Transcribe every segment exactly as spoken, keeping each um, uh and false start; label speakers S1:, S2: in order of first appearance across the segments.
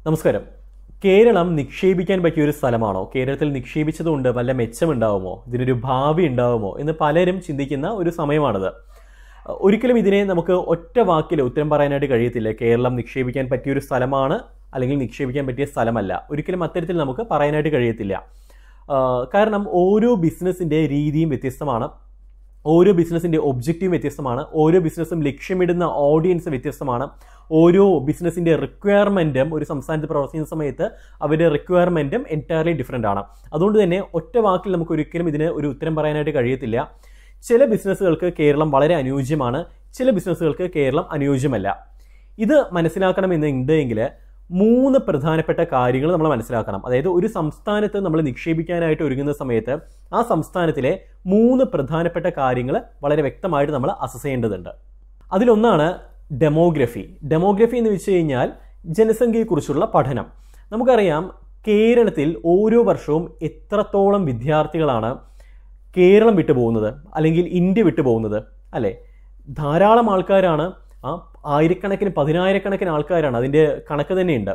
S1: നമസ്കാരം. കേരളം നിക്ഷേപിക്കാൻ പറ്റിയ ഒരു സ്ഥലമാണോ? കേരളത്തിൽ നിക്ഷേപിച്ചതുകൊണ്ട് വല്ല മെച്ചമുണ്ടാവുമോ? ഇതിനൊരു ഭാവി ഉണ്ടാവുമോ എന്ന് പലരും ചിന്തിക്കുന്ന ഒരു സമയമാണിത്. ഒരിക്കലും ഇതിനെ നമുക്ക് ഒറ്റ വാക്കിൽ ഉത്തരം പറയാനായിട്ട് കഴിയത്തില്ല. കേരളം നിക്ഷേപിക്കാൻ പറ്റിയൊരു സ്ഥലമാണ് അല്ലെങ്കിൽ നിക്ഷേപിക്കാൻ പറ്റിയ സ്ഥലമല്ല. ഒരിക്കലും അത്തരത്തിൽ നമുക്ക് പറയാനായിട്ട് കഴിയത്തില്ല. കാരണം ഓരോ ബിസിനസ്സിൻ്റെ രീതിയും വ്യത്യസ്തമാണ്. ഓരോ ബിസിനസ്സിൻ്റെ ഒബ്ജക്റ്റീവും വ്യത്യസ്തമാണ്. ഓരോ ബിസിനസ്സും ലക്ഷ്യമിടുന്ന ഓഡിയൻസ് വ്യത്യസ്തമാണ്. ഓരോ ബിസിനസ്സിൻ്റെ റിക്വയർമെൻറ്റും ഒരു സംസ്ഥാനത്ത് പ്രവർത്തിക്കുന്ന സമയത്ത് അവരുടെ റിക്വയർമെൻറ്റും എൻറ്റയർലി ഡിഫറെൻ്റ് ആണ്. അതുകൊണ്ട് തന്നെ ഒറ്റ വാക്കിൽ നമുക്ക് ഒരിക്കലും ഇതിന് ഒരു ഉത്തരം പറയാനായിട്ട് കഴിയത്തില്ല. ചില ബിസിനസ്സുകൾക്ക് കേരളം വളരെ അനുയോജ്യമാണ്, ചില ബിസിനസ്സുകൾക്ക് കേരളം അനുയോജ്യമല്ല. ഇത് മനസ്സിലാക്കണമെന്നുണ്ടെങ്കിൽ മൂന്ന് പ്രധാനപ്പെട്ട കാര്യങ്ങൾ നമ്മൾ മനസ്സിലാക്കണം. അതായത് ഒരു സംസ്ഥാനത്ത് നമ്മൾ നിക്ഷേപിക്കാനായിട്ട് ഒരുങ്ങുന്ന സമയത്ത് ആ സംസ്ഥാനത്തിലെ മൂന്ന് പ്രധാനപ്പെട്ട കാര്യങ്ങൾ വളരെ വ്യക്തമായിട്ട് നമ്മൾ അസസ് ചെയ്യേണ്ടതുണ്ട്. അതിലൊന്നാണ് ഡെമോഗ്രഫി. ഡെമോഗ്രഫി എന്ന് വെച്ച് കഴിഞ്ഞാൽ ജനസംഖ്യയെക്കുറിച്ചുള്ള പഠനം. നമുക്കറിയാം കേരളത്തിൽ ഓരോ വർഷവും എത്രത്തോളം വിദ്യാർത്ഥികളാണ് കേരളം വിട്ടു പോകുന്നത് അല്ലെങ്കിൽ ഇന്ത്യ വിട്ടു പോകുന്നത്, അല്ലേ? ധാരാളം ആൾക്കാരാണ്. ആ ആയിരക്കണക്കിന് പതിനായിരക്കണക്കിന് ആൾക്കാരാണ്. അതിൻ്റെ കണക്ക് തന്നെയുണ്ട്.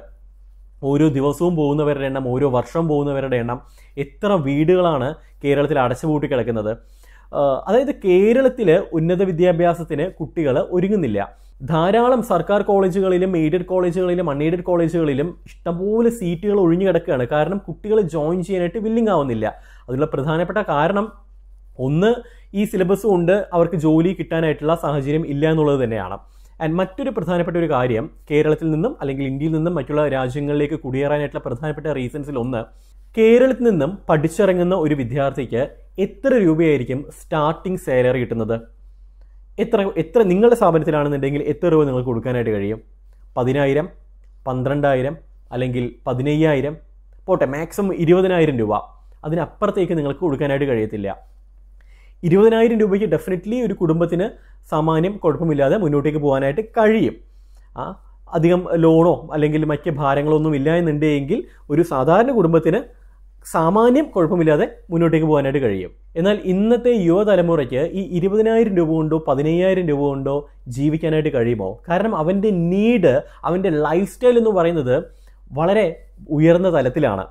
S1: ഓരോ ദിവസവും പോകുന്നവരുടെ എണ്ണം, ഓരോ വർഷം പോകുന്നവരുടെ എണ്ണം, എത്ര വീടുകളാണ് കേരളത്തിൽ അടച്ചുപൂട്ടി കിടക്കുന്നത്. അതായത് കേരളത്തിൽ ഉന്നത വിദ്യാഭ്യാസത്തിന് കുട്ടികൾ ഒരുങ്ങുന്നില്ല. ധാരാളം സർക്കാർ കോളേജുകളിലും എയ്ഡഡ് കോളേജുകളിലും അൺഎയ്ഡഡ് കോളേജുകളിലും ഇഷ്ടംപോലെ സീറ്റുകൾ ഒഴിഞ്ഞു കിടക്കുകയാണ്. കാരണം കുട്ടികൾ ജോയിൻ ചെയ്യാനായിട്ട് വില്ലിങ് ആവുന്നില്ല. അതിനുള്ള പ്രധാനപ്പെട്ട കാരണം ഒന്ന്, ഈ സിലബസ് കൊണ്ട് അവർക്ക് ജോലി കിട്ടാനായിട്ടുള്ള സാഹചര്യം ഇല്ല എന്നുള്ളത് തന്നെയാണ്. ആൻഡ് മറ്റൊരു പ്രധാനപ്പെട്ട ഒരു കാര്യം, കേരളത്തിൽ നിന്നും അല്ലെങ്കിൽ ഇന്ത്യയിൽ നിന്നും മറ്റുള്ള രാജ്യങ്ങളിലേക്ക് കുടിയേറാനായിട്ടുള്ള പ്രധാനപ്പെട്ട റീസൺസിൽ ഒന്ന്, കേരളത്തിൽ നിന്നും പഠിച്ചിറങ്ങുന്ന ഒരു വിദ്യാർത്ഥിക്ക് എത്ര രൂപയായിരിക്കും സ്റ്റാർട്ടിംഗ് സാലറി കിട്ടുന്നത്? എത്ര എത്ര നിങ്ങളുടെ സ്ഥാപനത്തിലാണെന്നുണ്ടെങ്കിൽ എത്ര രൂപ നിങ്ങൾക്ക് കൊടുക്കാനായിട്ട് കഴിയും? പതിനായിരം, പന്ത്രണ്ടായിരം, അല്ലെങ്കിൽ പതിനയ്യായിരം, പോട്ടെ മാക്സിമം ഇരുപതിനായിരം രൂപ. അതിനപ്പുറത്തേക്ക് നിങ്ങൾക്ക് കൊടുക്കാനായിട്ട് കഴിയത്തില്ല. ഇരുപതിനായിരം രൂപയ്ക്ക് ഡെഫിനറ്റ്ലി ഒരു കുടുംബത്തിന് സാമാന്യം കുഴപ്പമില്ലാതെ മുന്നോട്ടേക്ക് പോകാനായിട്ട് കഴിയും. ആ അധികം ലോണോ അല്ലെങ്കിൽ മറ്റ് ഭാരങ്ങളൊന്നും ഇല്ല എന്നുണ്ടെങ്കിൽ ഒരു സാധാരണ കുടുംബത്തിന് സാമാന്യം കുഴപ്പമില്ലാതെ മുന്നോട്ടേക്ക് പോകാനായിട്ട് കഴിയും. എന്നാൽ ഇന്നത്തെ യുവതലമുറയ്ക്ക് ഈ ഇരുപതിനായിരം രൂപ കൊണ്ടോ പതിനയ്യായിരം രൂപ കൊണ്ടോ ജീവിക്കാനായിട്ട് കഴിയുമോ? കാരണം അവൻ്റെ നീഡ്, അവൻ്റെ ലൈഫ് സ്റ്റൈൽ എന്ന് പറയുന്നത് വളരെ ഉയർന്ന തലത്തിലാണ്.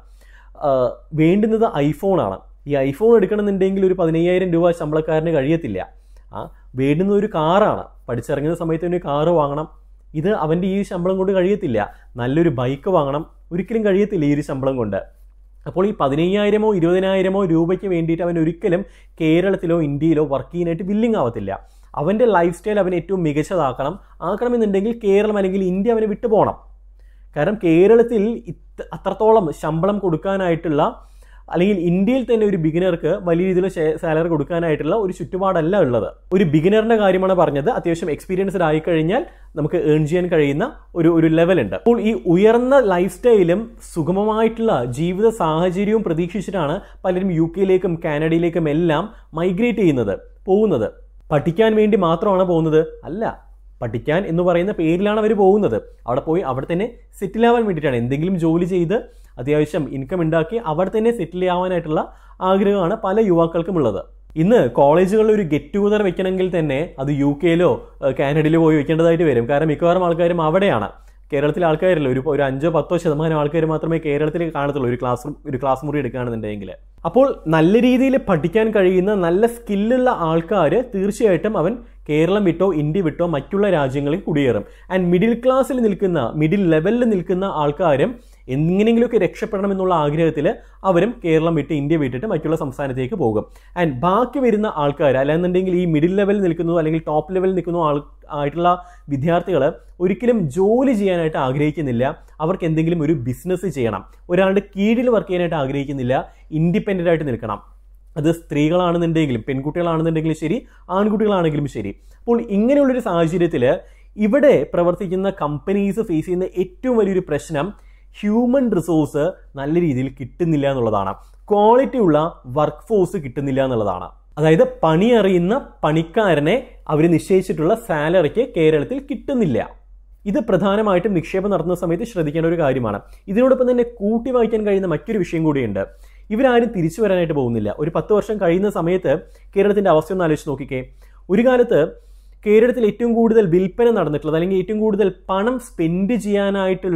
S1: വേണ്ടുന്നത് ഐഫോണാണ്. ഈ ഐഫോൺ എടുക്കണമെന്നുണ്ടെങ്കിൽ ഒരു പതിനയ്യായിരം രൂപ ശമ്പളക്കാരന് കഴിയത്തില്ല. ആ വേണ്ടുന്ന ഒരു കാറാണ്. പഠിച്ചിറങ്ങുന്ന സമയത്ത് ഒരു കാറ് വാങ്ങണം. ഇത് അവൻ്റെ ഈ ശമ്പളം കൊണ്ട് കഴിയത്തില്ല. നല്ലൊരു ബൈക്ക് വാങ്ങണം. ഒരിക്കലും കഴിയത്തില്ല ഈ ഒരു ശമ്പളം കൊണ്ട്. അപ്പോൾ ഈ പതിനയ്യായിരമോ ഇരുപതിനായിരമോ രൂപയ്ക്ക് വേണ്ടിയിട്ട് അവൻ ഒരിക്കലും കേരളത്തിലോ ഇന്ത്യയിലോ വർക്ക് ചെയ്യാനായിട്ട് വില്ലിങ് ആവത്തില്ല. അവൻ്റെ ലൈഫ് സ്റ്റൈൽ അവൻ ഏറ്റവും മികച്ചതാക്കണം. ആക്കണമെന്നുണ്ടെങ്കിൽ കേരളം അല്ലെങ്കിൽ ഇന്ത്യ അവനെ വിട്ടു പോകണം. കാരണം കേരളത്തിൽ ഇത്ര അത്രത്തോളം ശമ്പളം കൊടുക്കാനായിട്ടുള്ള അല്ലെങ്കിൽ ഇന്ത്യയിൽ തന്നെ ഒരു ബിഗിനർക്ക് വലിയ രീതിയിൽ സാലറി കൊടുക്കാനായിട്ടുള്ള ഒരു ചുറ്റുപാടല്ല ഉള്ളത്. ഒരു ബിഗിനറിന്റെ കാര്യമാണ് പറഞ്ഞത്. അത്യാവശ്യം എക്സ്പീരിയൻസ്ഡ് ആയി കഴിഞ്ഞാൽ നമുക്ക് ഏൺ ചെയ്യാൻ കഴിയുന്ന ഒരു ഒരു ലെവലുണ്ട്. അപ്പോൾ ഈ ഉയർന്ന ലൈഫ് സ്റ്റൈലും സുഗമമായിട്ടുള്ള ജീവിത സാഹചര്യവും പ്രതീക്ഷിച്ചിട്ടാണ് പലരും യു കെയിലേക്കും കാനഡയിലേക്കും എല്ലാം മൈഗ്രേറ്റ് ചെയ്യുന്നത്, പോകുന്നത്. പഠിക്കാൻ വേണ്ടി മാത്രമാണ് പോകുന്നത്? അല്ല, പഠിക്കാൻ എന്ന് പറയുന്ന പേരിലാണ് അവർ പോകുന്നത്. അവിടെ പോയി അവിടെ തന്നെ സെറ്റിൽ ആവാൻ വേണ്ടിയിട്ടാണ്. എന്തെങ്കിലും ജോലി ചെയ്ത് അത്യാവശ്യം ഇൻകം ഉണ്ടാക്കി അവിടെ തന്നെ സെറ്റിൽ ആവാനായിട്ടുള്ള ആഗ്രഹമാണ് പല യുവാക്കൾക്കും ഉള്ളത്. ഇന്ന് കോളേജുകളിൽ ഒരു ഗെറ്റ് ടുഗദർ വെക്കണമെങ്കിൽ തന്നെ അത് യു കെയിലോ കാനഡയിലോ പോയി വെക്കേണ്ടതായിട്ട് വരും. കാരണം മിക്കവാറും ആൾക്കാരും അവിടെയാണ്. കേരളത്തിലെ ആൾക്കാരില്ല, ഒരു ഒരു അഞ്ചോ പത്തോ ശതമാനം ആൾക്കാർ മാത്രമേ കേരളത്തിൽ കാണത്തുള്ളൂ ഒരു ക്ലാസ് ഒരു ക്ലാസ് മുറി എടുക്കുകയാണെന്നുണ്ടെങ്കിൽ. അപ്പോൾ നല്ല രീതിയിൽ പഠിക്കാൻ കഴിയുന്ന നല്ല സ്കില്ലുള്ള ആൾക്കാർ തീർച്ചയായിട്ടും അവൻ കേരളം വിട്ടോ ഇന്ത്യ വിട്ടോ മറ്റുള്ള രാജ്യങ്ങളിൽ കുടിയേറും. ആൻഡ് മിഡിൽ ക്ലാസ്സിൽ നിൽക്കുന്ന മിഡിൽ ലെവലിൽ നിൽക്കുന്ന ആൾക്കാരും എങ്ങനെയെങ്കിലുമൊക്കെ രക്ഷപ്പെടണം എന്നുള്ള ആഗ്രഹത്തിൽ അവരും കേരളം വിട്ട് ഇന്ത്യ വിട്ടിട്ട് മറ്റുള്ള സംസ്ഥാനത്തേക്ക് പോകും. ആൻഡ് ബാക്കി വരുന്ന ആൾക്കാർ അല്ലാന്നുണ്ടെങ്കിൽ ഈ മിഡിൽ ലെവലിൽ നിൽക്കുന്നു അല്ലെങ്കിൽ ടോപ്പ് ലെവലിൽ നിൽക്കുന്ന ആൾ ആയിട്ടുള്ള വിദ്യാർത്ഥികൾ ഒരിക്കലും ജോലി ചെയ്യാനായിട്ട് ആഗ്രഹിക്കുന്നില്ല. അവർക്ക് എന്തെങ്കിലും ഒരു ബിസിനസ് ചെയ്യണം. ഒരാളുടെ കീഴിൽ വർക്ക് ചെയ്യാനായിട്ട് ആഗ്രഹിക്കുന്നില്ല. ഇൻഡിപെൻഡൻ്റ് ആയിട്ട് നിൽക്കണം. അത് സ്ത്രീകളാണെന്നുണ്ടെങ്കിലും പെൺകുട്ടികളാണെന്നുണ്ടെങ്കിലും ശരി, ആൺകുട്ടികളാണെങ്കിലും ശരി. അപ്പോൾ ഇങ്ങനെയുള്ളൊരു സാഹചര്യത്തിൽ ഇവിടെ പ്രവർത്തിക്കുന്ന കമ്പനീസ് ഫേസ് ചെയ്യുന്ന ഏറ്റവും വലിയൊരു പ്രശ്നം ഹ്യൂമൻ റിസോഴ്സ് നല്ല രീതിയിൽ കിട്ടുന്നില്ല എന്നുള്ളതാണ്. ക്വാളിറ്റി ഉള്ള വർക്ക് ഫോഴ്സ് കിട്ടുന്നില്ല എന്നുള്ളതാണ്. അതായത് പണി അറിയുന്ന പണിക്കാരനെ അവർ നിശ്ചയിച്ചിട്ടുള്ള സാലറിക്ക് കേരളത്തിൽ കിട്ടുന്നില്ല. ഇത് പ്രധാനമായിട്ടും നിക്ഷേപം നടത്തുന്ന സമയത്ത് ശ്രദ്ധിക്കേണ്ട ഒരു കാര്യമാണ്. ഇതിനോടൊപ്പം തന്നെ കൂട്ടി വായിക്കാൻ കഴിയുന്ന മറ്റൊരു വിഷയം കൂടിയുണ്ട്. ഇവരാരും തിരിച്ചു വരാനായിട്ട് പോകുന്നില്ല. ഒരു പത്ത് വർഷം കഴിയുന്ന സമയത്ത് കേരളത്തിൻ്റെ അവസ്ഥ ഒന്ന് ആലോചിച്ച് നോക്കിക്കേ. ഒരു കാലത്ത് കേരളത്തിൽ ഏറ്റവും കൂടുതൽ വിൽപ്പന നടന്നിട്ടുള്ളത് അല്ലെങ്കിൽ ഏറ്റവും കൂടുതൽ പണം സ്പെൻഡ് ചെയ്യാനായിട്ടുള്ള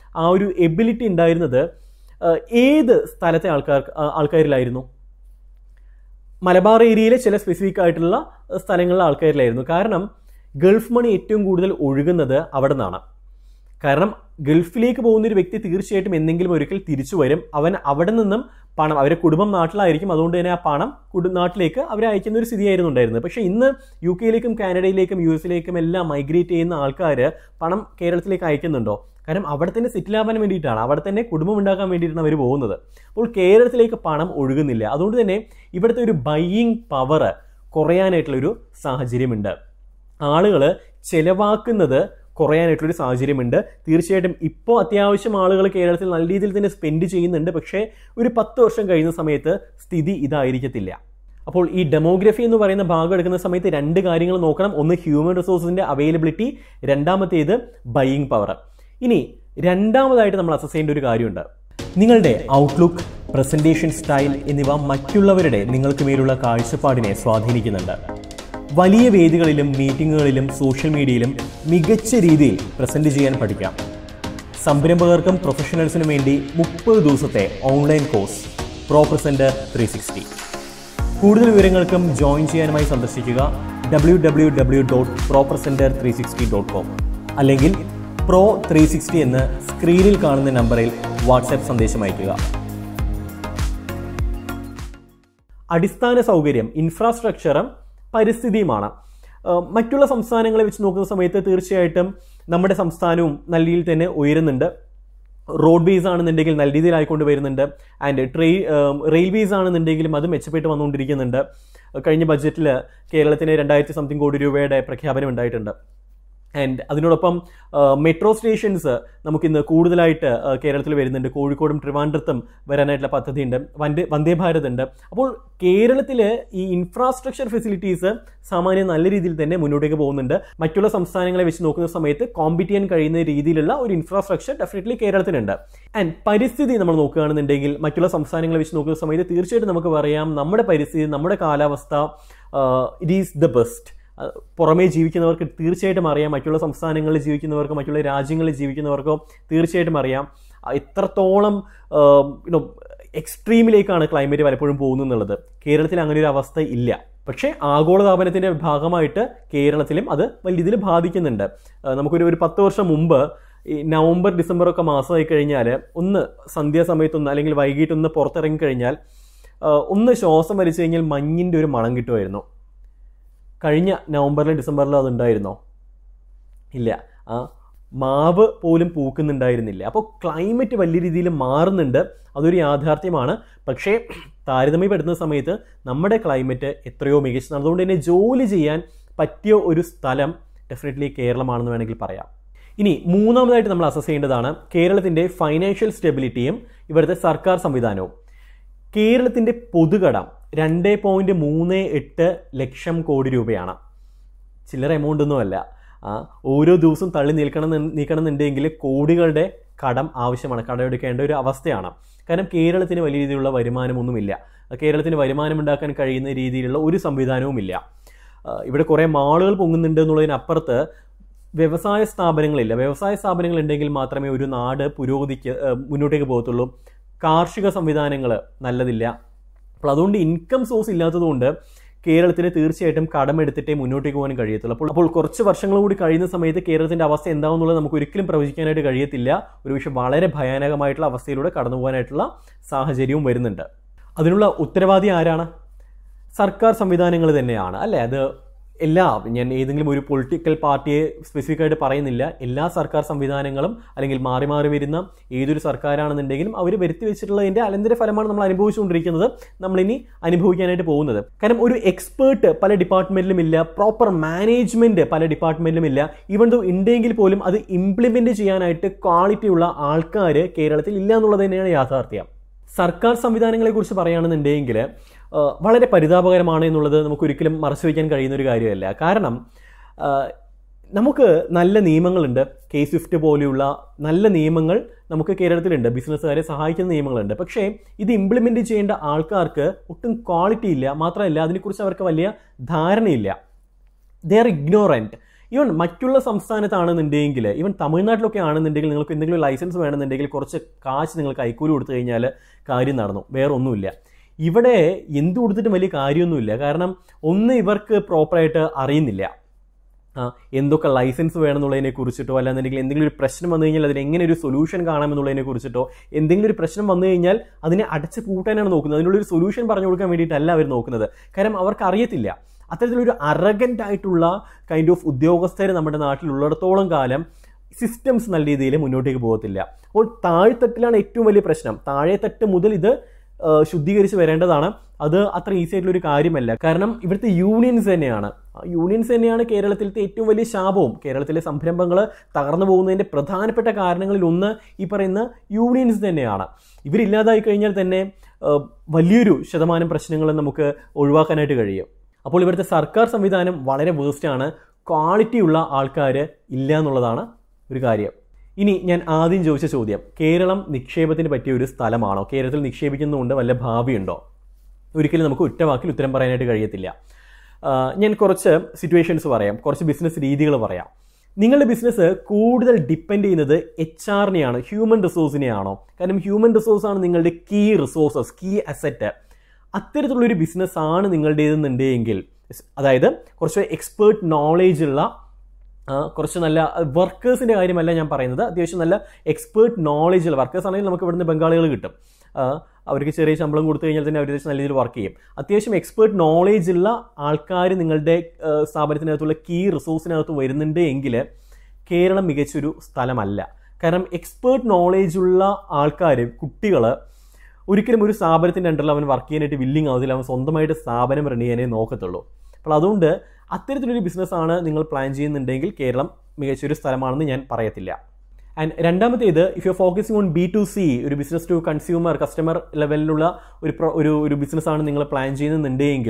S1: ആ ഒരു എബിലിറ്റി ഉണ്ടായിരുന്നത് ഏത് സ്ഥലത്തെ ആൾക്കാർ ആൾക്കാരിലായിരുന്നു? മലബാർ ഏരിയയിലെ ചില സ്പെസിഫിക് ആയിട്ടുള്ള സ്ഥലങ്ങളിലെ ആൾക്കാരിലായിരുന്നു. കാരണം ഗൾഫ് മണി ഏറ്റവും കൂടുതൽ ഒഴുകുന്നത് അവിടെ നിന്നാണ്. കാരണം ഗൾഫിലേക്ക് പോകുന്ന ഒരു വ്യക്തി തീർച്ചയായിട്ടും എന്തെങ്കിലും ഒരിക്കൽ തിരിച്ചു വരും. അവൻ അവിടെ നിന്നും പണം, അവരുടെ കുടുംബം നാട്ടിലായിരിക്കും, അതുകൊണ്ട് തന്നെ ആ പണം കുടു നാട്ടിലേക്ക് അവരെ അയക്കുന്ന ഒരു സ്ഥിതിയായിരുന്നു ഉണ്ടായിരുന്നത്. പക്ഷേ ഇന്ന് യു കെയിലേക്കും കാനഡയിലേക്കും യു എസിലേക്കും എല്ലാം മൈഗ്രേറ്റ് ചെയ്യുന്ന ആൾക്കാർ പണം കേരളത്തിലേക്ക് അയക്കുന്നുണ്ടോ? കാരണം അവിടെ തന്നെ സെറ്റിൽ ആവാൻ വേണ്ടിയിട്ടാണ്, അവിടെ തന്നെ കുടുംബം ഉണ്ടാക്കാൻ വേണ്ടിയിട്ടാണ് അവർ പോകുന്നത്. അപ്പോൾ കേരളത്തിലേക്ക് പണം ഒഴുകുന്നില്ല. അതുകൊണ്ട് തന്നെ ഇവിടുത്തെ ഒരു ബൈയിങ് പവർ കുറയാനായിട്ടുള്ളൊരു സാഹചര്യമുണ്ട്. ആളുകൾ ചിലവാക്കുന്നത് കുറയാനായിട്ടുള്ളൊരു സാഹചര്യമുണ്ട്. തീർച്ചയായിട്ടും ഇപ്പോൾ അത്യാവശ്യം ആളുകൾ കേരളത്തിൽ നല്ല രീതിയിൽ തന്നെ സ്പെൻഡ് ചെയ്യുന്നുണ്ട്. പക്ഷേ ഒരു പത്ത് വർഷം കഴിയുന്ന സമയത്ത് സ്ഥിതി ഇതായിരിക്കത്തില്ല. അപ്പോൾ ഈ ഡെമോഗ്രഫി എന്ന് പറയുന്ന ഭാഗം എടുക്കുന്ന സമയത്ത് രണ്ട് കാര്യങ്ങൾ നോക്കണം. ഒന്ന് ഹ്യൂമൻ റിസോഴ്സിൻ്റെ അവൈലബിലിറ്റി, രണ്ടാമത്തേത് ബൈയിങ് പവർ. ഇനി രണ്ടാമതായിട്ട് നമ്മൾ അസസ് ചെയ്യേണ്ട ഒരു കാര്യമുണ്ട്. നിങ്ങളുടെ ഔട്ട്ലുക്ക്, പ്രസൻറ്റേഷൻ സ്റ്റൈൽ എന്നിവ മറ്റുള്ളവരുടെ നിങ്ങൾക്ക് മേലുള്ള കാഴ്ചപ്പാടിനെ സ്വാധീനിക്കുന്നുണ്ട്. വലിയ വേദികളിലും മീറ്റിങ്ങുകളിലും സോഷ്യൽ മീഡിയയിലും മികച്ച രീതിയിൽ പ്രസൻറ്റ് ചെയ്യാൻ പഠിക്കാം. സംരംഭകർക്കും പ്രൊഫഷണൽസിനും വേണ്ടി മുപ്പത് ദിവസത്തെ online course pro presenter three sixty. കൂടുതൽ വിവരങ്ങൾക്കും ജോയിൻ ചെയ്യാനുമായി സന്ദർശിക്കുക W W W dot pro presenter three sixty dot com അല്ലെങ്കിൽ പ്രോ ത്രീ സിക്സ്റ്റി എന്ന് സ്ക്രീനിൽ കാണുന്ന നമ്പറിൽ വാട്സാപ്പ് സന്ദേശം അയയ്ക്കുക. അടിസ്ഥാന സൗകര്യം, ഇൻഫ്രാസ്ട്രക്ചറും പരിസ്ഥിതിയുമാണ്. മറ്റുള്ള സംസ്ഥാനങ്ങളെ വെച്ച് നോക്കുന്ന സമയത്ത് തീർച്ചയായിട്ടും നമ്മുടെ സംസ്ഥാനവും നല്ല രീതിയിൽ തന്നെ ഉയരുന്നുണ്ട്. റോഡ് ബേസ് ആണെന്നുണ്ടെങ്കിൽ നല്ല രീതിയിലായിക്കൊണ്ട് വരുന്നുണ്ട്. ആൻഡ് ട്രെയിൻ റെയിൽവേസ് ആണെന്നുണ്ടെങ്കിലും അത് മെച്ചപ്പെട്ട് വന്നുകൊണ്ടിരിക്കുന്നുണ്ട്. കഴിഞ്ഞ ബഡ്ജറ്റിൽ കേരളത്തിന് രണ്ടായിരത്തി സംതിങ് കോടി രൂപയുടെ പ്രഖ്യാപനം ഉണ്ടായിട്ടുണ്ട്. ആൻഡ് അതിനോടൊപ്പം മെട്രോ സ്റ്റേഷൻസ് നമുക്കിന്ന് കൂടുതലായിട്ട് കേരളത്തിൽ വരുന്നുണ്ട്. കോഴിക്കോടും ട്രിവാൻഡ്രത്തും വരാനായിട്ടുള്ള പദ്ധതിയുണ്ട്. വന്ദേ വന്ദേ ഭാരത് ഉണ്ട്. അപ്പോൾ കേരളത്തിൽ ഈ ഇൻഫ്രാസ്ട്രക്ചർ ഫെസിലിറ്റീസ് സാമാന്യം നല്ല രീതിയിൽ തന്നെ മുന്നോട്ടേക്ക് പോകുന്നുണ്ട്. മറ്റുള്ള സംസ്ഥാനങ്ങളെ വെച്ച് നോക്കുന്ന സമയത്ത് കോമ്പീറ്റ് ചെയ്യാൻ കഴിയുന്ന രീതിയിലുള്ള ഒരു ഇൻഫ്രാസ്ട്രക്ചർ ഡെഫിനറ്റ്ലി കേരളത്തിനുണ്ട്. ആൻഡ് പരിസ്ഥിതി നമ്മൾ നോക്കുകയാണെന്നുണ്ടെങ്കിൽ മറ്റുള്ള സംസ്ഥാനങ്ങളെ വെച്ച് നോക്കുന്ന സമയത്ത് തീർച്ചയായിട്ടും നമുക്ക് പറയാം നമ്മുടെ പരിസ്ഥിതി, നമ്മുടെ കാലാവസ്ഥ ഇറ്റ് ഈസ് ദ ബെസ്റ്റ്. പുറമേ ജീവിക്കുന്നവർക്ക് തീർച്ചയായിട്ടും അറിയാം, മറ്റുള്ള സംസ്ഥാനങ്ങളിൽ ജീവിക്കുന്നവർക്കോ മറ്റുള്ള രാജ്യങ്ങളിൽ ജീവിക്കുന്നവർക്കോ തീർച്ചയായിട്ടും അറിയാം എത്രത്തോളം യുനോ എക്സ്ട്രീമിലേക്കാണ് ക്ലൈമറ്റ് പലപ്പോഴും പോകുന്നുള്ളത്. കേരളത്തിൽ അങ്ങനെ ഒരു അവസ്ഥ ഇല്ല. പക്ഷേ ആഗോളതാപനത്തിൻ്റെ ഭാഗമായിട്ട് കേരളത്തിലും അത് വലിയ രീതിയിൽ ബാധിക്കുന്നുണ്ട്. നമുക്കൊരു ഒരു പത്ത് വർഷം മുമ്പ് ഈ നവംബർ ഡിസംബർ ഒക്കെ മാസമായി കഴിഞ്ഞാൽ ഒന്ന് സന്ധ്യാസമയത്തൊന്ന് അല്ലെങ്കിൽ വൈകിട്ടൊന്ന് പുറത്തിറങ്ങി കഴിഞ്ഞാൽ ഒന്ന് ശ്വാസം വലിച്ചു കഴിഞ്ഞാൽ മഞ്ഞിൻ്റെ ഒരു മണം കിട്ടുമായിരുന്നു. കഴിഞ്ഞ നവംബറിലും ഡിസംബറിലും അതുണ്ടായിരുന്നോ? ഇല്ല. ആ മാവ് പോലും പൂക്കുന്നുണ്ടായിരുന്നില്ല. അപ്പോൾ ക്ലൈമറ്റ് വലിയ രീതിയിൽ മാറുന്നുണ്ട്, അതൊരു യാഥാർത്ഥ്യമാണ്. പക്ഷേ താരതമ്യപ്പെടുത്തുന്ന സമയത്ത് നമ്മുടെ ക്ലൈമറ്റ് എത്രയോ മികച്ചതാണ്. അതുകൊണ്ട് തന്നെ ജോലി ചെയ്യാൻ പറ്റിയ ഒരു സ്ഥലം ഡെഫിനറ്റ്ലി കേരളമാണെന്ന് വേണമെങ്കിൽ പറയാം. ഇനി മൂന്നാമതായിട്ട് നമ്മൾ അസസ് ചെയ്യേണ്ടതാണ് കേരളത്തിൻ്റെ ഫൈനാൻഷ്യൽ സ്റ്റെബിലിറ്റിയും ഇവിടുത്തെ സർക്കാർ സംവിധാനവും. കേരളത്തിൻ്റെ പൊതുകടം രണ്ട് പോയിൻറ്റ് മൂന്ന് എട്ട് ലക്ഷം കോടി രൂപയാണ്. ചില്ലറ എമൗണ്ട് ഒന്നുമല്ല. ഓരോ ദിവസവും തള്ളി നീക്കണം നീക്കണമെന്നുണ്ടെങ്കിൽ കോടികളുടെ കടം ആവശ്യമാണ്, കടമെടുക്കേണ്ട ഒരു അവസ്ഥയാണ്. കാരണം കേരളത്തിന് വലിയ രീതിയിലുള്ള വരുമാനമൊന്നുമില്ല. കേരളത്തിന് വരുമാനം ഉണ്ടാക്കാൻ കഴിയുന്ന രീതിയിലുള്ള ഒരു സംവിധാനവുമില്ല. ഇവിടെ കുറേ മാളുകൾ പൊങ്ങുന്നുണ്ട് എന്നുള്ളതിനപ്പുറത്ത് വ്യവസായ സ്ഥാപനങ്ങളില്ല. വ്യവസായ സ്ഥാപനങ്ങൾ ഉണ്ടെങ്കിൽ മാത്രമേ ഒരു നാട് പുരോഗതിക്ക് മുന്നോട്ടേക്ക് പോകത്തുള്ളൂ. കാർഷിക സംവിധാനങ്ങൾ നല്ലതില്ല. അപ്പോൾ അതുകൊണ്ട് ഇൻകം സോഴ്സ് ഇല്ലാത്തതുകൊണ്ട് കേരളത്തിന് തീർച്ചയായിട്ടും കടമെടുത്തിട്ടേ മുന്നോട്ടേക്ക് പോകാൻ കഴിയത്തുള്ളൂ. അപ്പോൾ അപ്പോൾ കുറച്ച് വർഷങ്ങൾ കൂടി കഴിയുന്ന സമയത്ത് കേരളത്തിൻ്റെ അവസ്ഥ എന്താണെന്നുള്ളത് നമുക്ക് ഒരിക്കലും പ്രവചിക്കാനായിട്ട് കഴിയത്തില്ല. ഒരു പക്ഷേ വളരെ ഭയാനകമായിട്ടുള്ള അവസ്ഥയിലൂടെ കടന്നു പോകാനായിട്ടുള്ള സാഹചര്യവും വരുന്നുണ്ട്. അതിനുള്ള ഉത്തരവാദി ആരാണ്? സർക്കാർ സംവിധാനങ്ങൾ തന്നെയാണ്, അല്ലേ? അത് എല്ലാ ഞാൻ ഏതെങ്കിലും ഒരു പൊളിറ്റിക്കൽ പാർട്ടിയെ സ്പെസിഫിക് ആയിട്ട് പറയുന്നില്ല. എല്ലാ സർക്കാർ സംവിധാനങ്ങളും അല്ലെങ്കിൽ മാറി മാറി വരുന്ന ഏതൊരു സർക്കാരാണെന്നുണ്ടെങ്കിലും അവർ വരുത്തി വെച്ചിട്ടുള്ളതിൻ്റെ അനന്തര ഫലമാണ് നമ്മൾ അനുഭവിച്ചുകൊണ്ടിരിക്കുന്നത്, നമ്മളിനി അനുഭവിക്കാനായിട്ട് പോകുന്നത്. കാരണം ഒരു എക്സ്പേർട്ട് പല ഡിപ്പാർട്ട്മെൻറ്റിലും ഇല്ല, പ്രോപ്പർ മാനേജ്മെൻറ്റ് പല ഡിപ്പാർട്ട്മെൻറ്റിലും ഇല്ല. ഈവൻ ദോ ഉണ്ടെങ്കിൽ പോലും അത് ഇംപ്ലിമെൻറ്റ് ചെയ്യാനായിട്ട് ക്വാളിറ്റി ഉള്ള ആൾക്കാർ കേരളത്തിൽ ഇല്ല എന്നുള്ളത് തന്നെയാണ് യാഥാർത്ഥ്യം. സർക്കാർ സംവിധാനങ്ങളെക്കുറിച്ച് പറയുകയാണെന്നുണ്ടെങ്കിൽ വളരെ പരിതാപകരമാണ് എന്നുള്ളത് നമുക്ക് ഒരിക്കലും മറച്ചു വയ്ക്കാൻ കഴിയുന്ന ഒരു കാര്യമല്ല. കാരണം നമുക്ക് നല്ല നിയമങ്ങളുണ്ട്. കെ സ്വിഫ്റ്റ് പോലെയുള്ള നല്ല നിയമങ്ങൾ നമുക്ക് കേരളത്തിലുണ്ട്, ബിസിനസ്സുകാരെ സഹായിക്കുന്ന നിയമങ്ങളുണ്ട്. പക്ഷേ ഇത് ഇംപ്ലിമെൻറ്റ് ചെയ്യേണ്ട ആൾക്കാർക്ക് ഒട്ടും ക്വാളിറ്റി ഇല്ല. മാത്രമല്ല അതിനെക്കുറിച്ച് അവർക്ക് വലിയ ധാരണയില്ല. They are ignorant. ഈവൻ മറ്റുള്ള സംസ്ഥാനത്താണെന്നുണ്ടെങ്കിൽ, ഈവൻ തമിഴ്നാട്ടിലൊക്കെ ആണെന്നുണ്ടെങ്കിൽ നിങ്ങൾക്ക് എന്തെങ്കിലും ലൈസൻസ് വേണമെന്നുണ്ടെങ്കിൽ കുറച്ച് കാശ് നിങ്ങൾ കൈക്കൂലി കൊടുത്തു കഴിഞ്ഞാൽ കാര്യം നടന്നു, വേറെ ഒന്നുമില്ല. ഇവിടെ എന്ത് കൊടുത്തിട്ടും വലിയ കാര്യമൊന്നുമില്ല. കാരണം ഒന്ന് ഇവർക്ക് പ്രോപ്പറായിട്ട് അറിയുന്നില്ല എന്തൊക്കെ ലൈസൻസ് വേണമെന്നുള്ളതിനെ കുറിച്ചിട്ടോ, അല്ലാന്നുണ്ടെങ്കിൽ എന്തെങ്കിലും ഒരു പ്രശ്നം വന്നു കഴിഞ്ഞാൽ അതിന് എങ്ങനെ ഒരു സൊല്യൂഷൻ കാണാമെന്നുള്ളതിനെ കുറിച്ചിട്ടോ, എന്തെങ്കിലും ഒരു പ്രശ്നം വന്നു കഴിഞ്ഞാൽ അതിനെ അടച്ച് പൂട്ടാനാണ് നോക്കുന്നത്. അതിനുള്ളൊരു സൊല്യൂഷൻ പറഞ്ഞു കൊടുക്കാൻ വേണ്ടിയിട്ടല്ല അവർ നോക്കുന്നത്. കാരണം അവർക്ക് അറിയത്തില്ല. അത്തരത്തിലൊരു അറഗൻ്റ് ആയിട്ടുള്ള കൈൻഡ് ഓഫ് ഉദ്യോഗസ്ഥർ നമ്മുടെ നാട്ടിലുള്ളിടത്തോളം കാലം സിസ്റ്റംസ് നല്ല രീതിയിൽ മുന്നോട്ടേക്ക് പോകത്തില്ല. അപ്പോൾ താഴെത്തട്ടിലാണ് ഏറ്റവും വലിയ പ്രശ്നം. താഴെത്തട്ട് മുതൽ ഇത് ശുദ്ധീകരിച്ച് വരേണ്ടതാണ്. അത് അത്ര ഈസി ആയിട്ടുള്ളൊരു കാര്യമല്ല. കാരണം ഇവിടുത്തെ യൂണിയൻസ് തന്നെയാണ് യൂണിയൻസ് തന്നെയാണ് കേരളത്തിലത്തെ ഏറ്റവും വലിയ ശാപവും. കേരളത്തിലെ സംരംഭങ്ങൾ തകർന്നു പോകുന്നതിൻ്റെ പ്രധാനപ്പെട്ട കാരണങ്ങളിൽ ഒന്ന് ഈ പറയുന്ന യൂണിയൻസ് തന്നെയാണ്. ഇവരില്ലാതായി കഴിഞ്ഞാൽ തന്നെ വലിയൊരു ശതമാനം പ്രശ്നങ്ങൾ നമുക്ക് ഒഴിവാക്കാനായിട്ട് കഴിയും. അപ്പോൾ ഇവിടുത്തെ സർക്കാർ സംവിധാനം വളരെ വേസ്റ്റാണ്. ക്വാളിറ്റിയുള്ള ആൾക്കാർ ഇല്ല എന്നുള്ളതാണ് ഒരു കാര്യം. ഇനി ഞാൻ ആദ്യം ചോദിച്ച ചോദ്യം, കേരളം നിക്ഷേപത്തിന് പറ്റിയ ഒരു സ്ഥലമാണോ? കേരളത്തിൽ നിക്ഷേപിക്കുന്നതുകൊണ്ട് വല്ല ഭാവിയുണ്ടോ? ഒരിക്കലും നമുക്ക് ഒറ്റ വാക്കിൽ ഉത്തരം പറയാനായിട്ട് കഴിയത്തില്ല. ഞാൻ കുറച്ച് സിറ്റുവേഷൻസ് പറയാം, കുറച്ച് ബിസിനസ് രീതികൾ പറയാം. നിങ്ങളുടെ ബിസിനസ് കൂടുതൽ ഡിപ്പെൻഡ് ചെയ്യുന്നത് എച്ച് ആറിനെയാണ്, ഹ്യൂമൻ റിസോഴ്സിനെയാണോ? കാരണം ഹ്യൂമൻ റിസോഴ്സാണ് നിങ്ങളുടെ കീ റിസോഴ്സസ്, കീ അസറ്റ്. അത്തരത്തിലുള്ളൊരു ബിസിനസ്സാണ് നിങ്ങളുടേതെന്നുണ്ടെങ്കിൽ, അതായത് കുറച്ച് എക്സ്പേർട്ട് നോളേജ് ഉള്ള, കുറച്ച് നല്ല വർക്കേഴ്സിൻ്റെ കാര്യമല്ല ഞാൻ പറയുന്നത്, അത്യാവശ്യം നല്ല എക്സ്പേർട്ട് നോളേജ് ഉള്ള വർക്കേഴ്സ് ആണെങ്കിൽ നമുക്ക് ഇവിടുന്ന് ബംഗാളികൾ കിട്ടും. അവർക്ക് ചെറിയ ശമ്പളം കൊടുത്തു കഴിഞ്ഞാൽ തന്നെ അവർ നല്ല രീതിയിൽ വർക്ക് ചെയ്യും. അത്യാവശ്യം എക്സ്പേർട്ട് നോളേജ് ഉള്ള ആൾക്കാർ നിങ്ങളുടെ സ്ഥാപനത്തിനകത്തുള്ള കീ റിസോഴ്സിനകത്ത് വരുന്നുണ്ട് എങ്കിൽ കേരളം മികച്ചൊരു സ്ഥലമല്ല. കാരണം എക്സ്പേർട്ട് നോളേജ് ഉള്ള ആൾക്കാർ, കുട്ടികൾ ഒരിക്കലും ഒരു സ്ഥാപനത്തിൻ്റെ അണ്ടറിൽ അവൻ വർക്ക് ചെയ്യാനായിട്ട് വില്ലിങ് ആവത്തില്ല. അവൻ സ്വന്തമായിട്ട് സ്ഥാപനം റൺ ചെയ്യാനേ നോക്കത്തുള്ളൂ. അപ്പോൾ അതുകൊണ്ട് അത്തരത്തിലൊരു ബിസിനസ്സാണ് നിങ്ങൾ പ്ലാൻ ചെയ്യുന്നുണ്ടെങ്കിൽ കേരളം മികച്ചൊരു സ്ഥലമാണെന്ന് ഞാൻ പറയത്തില്ല. ആൻഡ് രണ്ടാമത്തേത്, if you focusing on B to C, ഒരു ബിസിനസ് ടു കൺസ്യൂമർ, കസ്റ്റമർ ലെവലിലുള്ള ഒരു ഒരു ഒരു ബിസിനസ്സാണ് നിങ്ങൾ പ്ലാൻ ചെയ്യുന്നുണ്ടെങ്കിൽ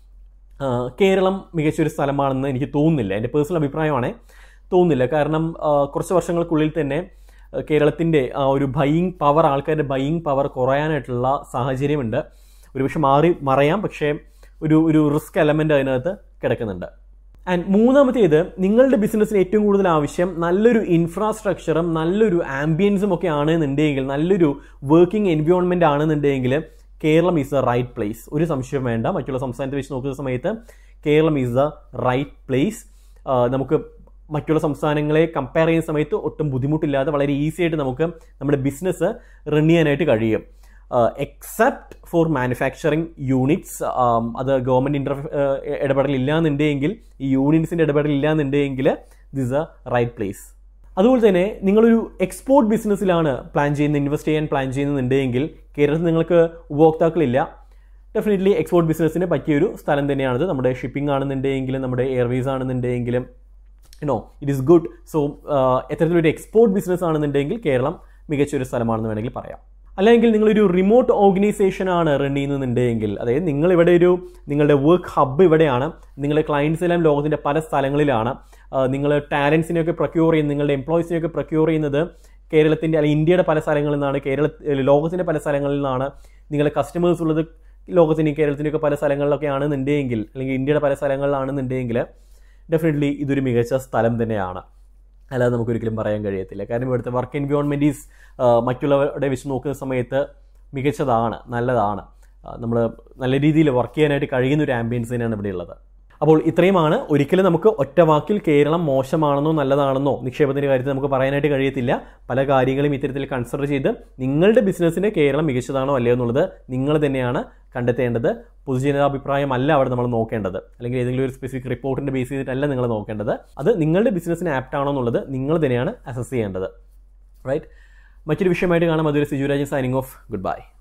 S1: കേരളം മികച്ചൊരു സ്ഥലമാണെന്ന് എനിക്ക് തോന്നുന്നില്ല. എൻ്റെ പേഴ്സണൽ അഭിപ്രായമാണ്, തോന്നുന്നില്ല. കാരണം കുറച്ച് വർഷങ്ങൾക്കുള്ളിൽ തന്നെ കേരളത്തിൻ്റെ ആ ഒരു ബൈയിങ് പവർ, ആൾക്കാരുടെ ബൈയിങ് പവർ കുറയാനായിട്ടുള്ള സാഹചര്യമുണ്ട്. ഒരുപക്ഷെ മാറി മറയാം, പക്ഷേ ഒരു ഒരു റിസ്ക് എലമെൻ്റ് അതിനകത്ത് കിടക്കുന്നുണ്ട്. ആൻഡ് മൂന്നാമത്തേത്, നിങ്ങളുടെ ബിസിനസ്സിന് ഏറ്റവും കൂടുതൽ ആവശ്യം നല്ലൊരു ഇൻഫ്രാസ്ട്രക്ചറും നല്ലൊരു ആംബിയൻസും ഒക്കെ ആണെന്നുണ്ടെങ്കിൽ, നല്ലൊരു വർക്കിംഗ് എൻവയോൺമെൻറ്റ് ആണെന്നുണ്ടെങ്കിൽ Keralam is the right place. ഒരു സംശയം വേണ്ട. മറ്റുള്ള സംസ്ഥാനത്തെ വെച്ച് നോക്കുന്ന സമയത്ത് Keralam is the right place. നമുക്ക് മറ്റുള്ള സംസ്ഥാനങ്ങളെ കമ്പയർ ചെയ്യുന്ന സമയത്ത് ഒട്ടും ബുദ്ധിമുട്ടില്ലാതെ വളരെ ഈസി ആയിട്ട് നമുക്ക് നമ്മുടെ ബിസിനസ് റൺ ചെയ്യാനായിട്ട് കഴിയും. എക്സെപ്റ്റ് ഫോർ മാനുഫാക്ചറിങ് യൂണിറ്റ്സ്, അത് ഗവൺമെൻറ് ഇൻ്റർ ഇടപെടലില്ല എന്നുണ്ടെങ്കിൽ, ഈ യൂണിറ്റ്സിൻ്റെ ഇടപെടലില്ല എന്നുണ്ടെങ്കിൽ ദിസ് എ റൈറ്റ് പ്ലേസ്. അതുപോലെ തന്നെ നിങ്ങളൊരു എക്സ്പോർട്ട് ബിസിനസ്സിലാണ് പ്ലാൻ ചെയ്യുന്നത്, ഇൻവെസ്റ്റ് ചെയ്യാൻ പ്ലാൻ ചെയ്യുന്നുണ്ടെങ്കിൽ കേരളത്തിൽ നിങ്ങൾക്ക് ഉപഭോക്താക്കളില്ല. ഡെഫിനറ്റ്ലി എക്സ്പോർട്ട് ബിസിനസ്സിന് പറ്റിയൊരു സ്ഥലം തന്നെയാണിത്. നമ്മുടെ ഷിപ്പിംഗ് ആണെന്നുണ്ടെങ്കിലും നമ്മുടെ എയർവേസ് ആണെന്നുണ്ടെങ്കിലും you know it is good. So എത്തരത്തിലൊരു എക്സ്പോർട്ട് ബിസിനസ് ആണെന്നുണ്ടെങ്കിൽ കേരളം മികച്ചൊരു സ്ഥലമാണെന്ന് വേണമെങ്കിൽ പറയാം. അല്ലെങ്കിൽ നിങ്ങളൊരു റിമോട്ട് ഓർഗനൈസേഷനാണ് റൺ ചെയ്യുന്നുണ്ടെങ്കിൽ, അതായത് നിങ്ങളിവിടെ ഒരു നിങ്ങളുടെ വർക്ക് ഹബ്ബ് ഇവിടെയാണ്, നിങ്ങളുടെ ക്ലയൻസ് എല്ലാം ലോകത്തിൻ്റെ പല സ്ഥലങ്ങളിലാണ്, നിങ്ങൾ ടാലൻസിനെയൊക്കെ പ്രൊക്യൂർ ചെയ്യുന്നത്, നിങ്ങളുടെ എംപ്ലോയീസിനെയൊക്കെ പ്രൊക്യൂർ ചെയ്യുന്നത് കേരളത്തിൻ്റെ അല്ലെങ്കിൽ ഇന്ത്യയുടെ പല സ്ഥലങ്ങളിൽ നിന്നാണ്, കേരള ലോകത്തിൻ്റെ പല സ്ഥലങ്ങളിൽ നിന്നാണ്, നിങ്ങളുടെ കസ്റ്റമേഴ്സ് ഉള്ളത് ലോകത്തിൻ്റെയും കേരളത്തിൻ്റെയൊക്കെ പല സ്ഥലങ്ങളിലൊക്കെ ആണെന്നുണ്ടെങ്കിൽ, അല്ലെങ്കിൽ ഇന്ത്യയുടെ പല സ്ഥലങ്ങളിലാണെന്നുണ്ടെങ്കിൽ ഡെഫിനറ്റ്ലി ഇതൊരു മികച്ച സ്ഥലം തന്നെയാണ്. അല്ലാതെ നമുക്കൊരിക്കലും പറയാൻ കഴിയത്തില്ല. കാരണം ഇവിടുത്തെ വർക്ക് എൻവയോൺമെൻറ്റ് ഈസ് മറ്റുള്ളവരുടെ വെച്ച് നോക്കുന്ന സമയത്ത് മികച്ചതാണ്, നല്ലതാണ്. നമ്മൾ നല്ല രീതിയിൽ വർക്ക് ചെയ്യാനായിട്ട് കഴിയുന്ന ഒരു ആംബിയൻസ് തന്നെയാണ് ഇവിടെ ഉള്ളത്. അപ്പോൾ ഇത്രയുമാണ്. ഒരിക്കലും നമുക്ക് ഒറ്റ വാക്കിൽ കേരളം മോശമാണെന്നോ നല്ലതാണെന്നോ നിക്ഷേപത്തിൻ്റെ കാര്യത്തിൽ നമുക്ക് പറയാനായിട്ട് കഴിയത്തില്ല. പല കാര്യങ്ങളും ഇത്തരത്തിൽ കൺസിഡർ ചെയ്ത് നിങ്ങളുടെ ബിസിനസ്സിന് കേരളം മികച്ചതാണോ അല്ലയോ എന്നുള്ളത് നിങ്ങൾ തന്നെയാണ് കണ്ടെത്തേണ്ടത്. പൊതുജനാഭിപ്രായമല്ല അവിടെ നമ്മൾ നോക്കേണ്ടത്, അല്ലെങ്കിൽ ഏതെങ്കിലും ഒരു സ്പെസിഫിക് റിപ്പോർട്ടിൻ്റെ ബേസ് ചെയ്തിട്ടല്ല നിങ്ങൾ നോക്കേണ്ടത്. അത് നിങ്ങളുടെ ബിസിനസ്സിന് ആപ്റ്റ് ആണോ എന്നുള്ളത് നിങ്ങൾ തന്നെയാണ് അസസ് ചെയ്യേണ്ടത്. റൈറ്റ്. മറ്റൊരു വിഷയമായിട്ട് കാണാം. അതൊരു Siju Rajan signing off. Good by.